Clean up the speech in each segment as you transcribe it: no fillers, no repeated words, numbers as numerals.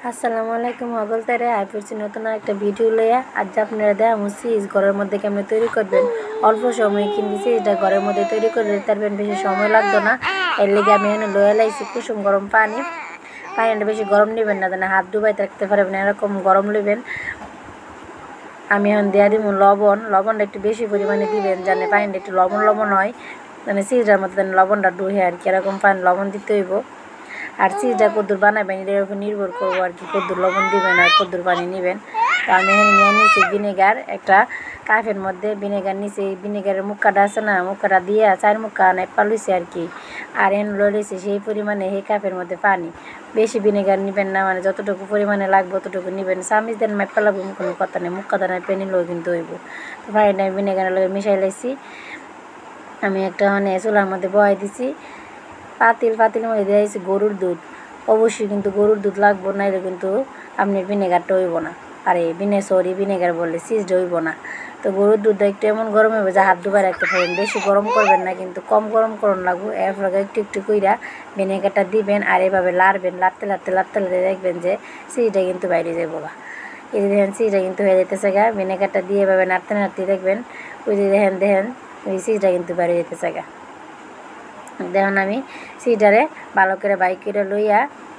আসসালামু আলাইকুম হগলতারে আই পড়ছি নতুন একটা ভিডিও লইয়া। আজ আপনারা দেখাবো চিজ ঘরের মধ্যে কেমন তৈরি করবেন। অল্প সময় কিন্তু চিজটা ঘরের মধ্যে তৈরি করে দিতে পারবেন, বেশি সময় লাগতো না। এর লেগে আমি এখানে লইয়া লাইছি কুসুম গরম পানিটা বেশি গরম নেবেন না, যেন হাত ডুবাইতে রাখতে পারবেন, এরকম গরম নেবেন। আমি এখন দেওয়া দিব লবণটা একটু বেশি পরিমাণে দিবেন, যেন পানিটা একটু লবণ হয়, মানে চিজটার মধ্যে যেন লবণটা ডুহে আর কি, এরকম পানি লবণ দিতে হইব। আর চিজটা কদ্দুর বানাবেন এটার উপর নির্ভর করবো আর কি, কদ্দুর লবণ দিবেন আর কদ্দুর পানি নেবেন। তো আমি এখানে নিয়ে নিয়েছি ভিনেগার, একটা কাপের মধ্যে ভিনেগার নিয়েছি। ভিনেগারের মুখটা আছে না, মুখটা দিয়ে 4 মুখা নেপা লইছি আর কি। আর এনে লইছি সেই পরিমাণে সেই কাপের মধ্যে পানি। বেশি ভিনেগার নেবেন না, মানে যতটুকু পরিমাণে লাগবে ততটুকু নেবেন। চামিচ দেন মেপা লাগবে কোনো কথা নেই, মুখা দানা পেনি লই কিন্তু হইব। তো পানিটা আমি ভিনেগারের লগে মিশাই লাইছি। আমি একটা মানে চুলার মধ্যে বয়াই দিছি। পাতিল মধ্যে দিয়েছি গরুর দুধ। অবশ্যই কিন্তু গরুর দুধ লাগবো, নাইলে কিন্তু আপনার ভিনেগারটা হইব না। আরে ভিনেগার বললে চিজটা হইব না। তো গরুর দুধটা একটু এমন গরম হবে যা হাত দুবার রাখতে পারেন, বেশি গরম করবেন না, কিন্তু কম গরম করুন লাগবো। এরপর একটু কইরা ভিনেগারটা দিবেন আর এভাবে লাড়বেন। লাড়তে দেখবেন যে চিজটা কিন্তু বাইরে যাইব গা। এই যে দেখেন চিজটা কিন্তু হয়ে যেতেছে গা। ভিনেগারটা দিয়ে এভাবে নাড়তে দেখবেন, ওই যে দেখেন ওই চিজটা কিন্তু বাইরে যেতেছে গা। দেখুন আমি সিটারে ভালো করে বাইক করে লইয়া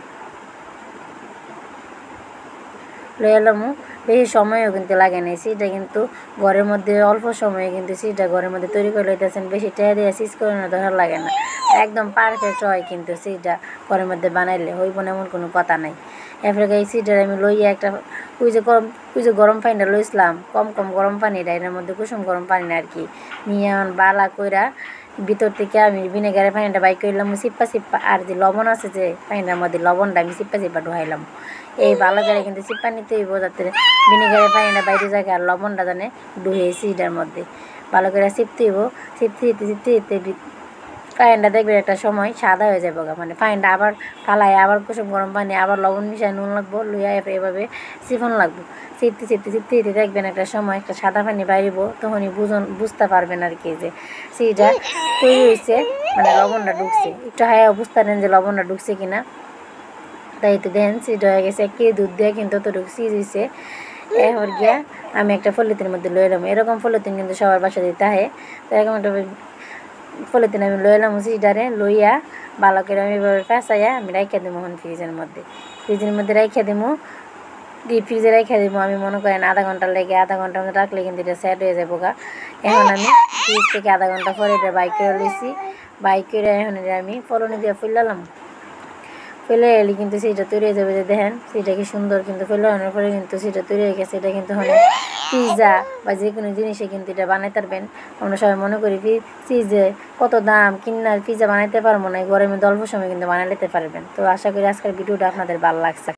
এলামু। বেশি সময়ও কিন্তু লাগে নাই, সিটা কিন্তু ঘরের মধ্যে অল্প সময়ে কিন্তু সিটা ঘরের মধ্যে তৈরি করে লইতেছেন। বেশি টেয়া দিয়ে সিজ করে না দরকার লাগে না, একদম পারফেক্ট হয় কিন্তু সিটা ঘরের মধ্যে বানাইলে হইব না এমন কোনো কথা নাই। এরপরে এই সিটার আমি লইয়া একটা ওই যে গরম পানিটা লইছিলাম, কম গরম পানিটা এর মধ্যে কুসুম গরম পানি আর কি নিয়ে বালা কইরা ভিতর থেকে আমি ভিনেগারের পানিটা বাইক করলাম চিপ্পা। আর যে লবণ আছে যে পানিটার মধ্যে, লবণটা আমি চিপ্পা ঢুকাইলাম। এই ভালো করে কিন্তু চিপ্পা নিতে হইব, যাতে ভিনেগারের পানিটা বাইরে যায় আর লবণটা জানে ডুহে সিটার মধ্যে ভালো করে চিপতে হইব। চিপতে পানিটা দেখবেন একটা সময় সাদা হয়ে যাবো গা, মানে পানিটা আবার ফালাই আবার কুসুম গরম পানি আবার লবণ মিশাই নুন লাগবো, লইয়া এভাবে চিফন লাগবো। চিপতে দেখবেন একটা সময় একটা সাদা পানি বাইরিব, তখনই বুঝতে পারবেন আর কি যে সিটা তৈরি হয়েছে, মানে লবণটা ঢুকছে। একটু হায়া বুঝতে পারেন যে লবণটা ঢুকছে কিনা। তাই তো দেখেন সিট হয়ে গেছে, কে দুধ দিয়ে কিন্তু অতটুকু সিজ হয়েছে। এরপর গিয়া আমি একটা পলিথিনের মধ্যে লয়ে এলাম, এরকম পলিথিন কিন্তু সবার বাসা দিতে হয়। তো এরকম একটা পলিথিন আমি লয়ে এলাম, সিটারে লইয়া ভালো করে আমি এভাবে পেঁচাইয়া আমি রাইখা দেবো এখন ফ্রিজের মধ্যে রাইখা দেবো। ফ্রিজে রেখে দিব আমি মনে করেন আধা ঘন্টার মধ্যে রাখলে কিন্তু এটা সেট হয়ে যাবো গা। এখন আমি ফ্রিজ থেকে আধা ঘন্টা পরে এটা বাইক করে লইছি। বাইক করে এখন এটা আমি ফলনি দিয়ে ফেলে এলে কিন্তু সেটা তৈরি হয়ে যাবে। যে দেখেন সেটা কি সুন্দর, কিন্তু ফেলানোর পরে কিন্তু সেটা তৈরি হয়ে গেছে। এটা কিন্তু অনেক পিৎজা বা যে কোনো জিনিসে কিন্তু এটা বানাইতে পারবেন। আমরা সবাই মনে করি চিজে কত দাম, কিনার পিৎজা বানাইতে পারবো না, ঘরের মধ্যে অল্প সময় কিন্তু বানাই নিতে পারবেন। তো আশা করি আজকের ভিডিওটা আপনাদের ভালো লাগছে।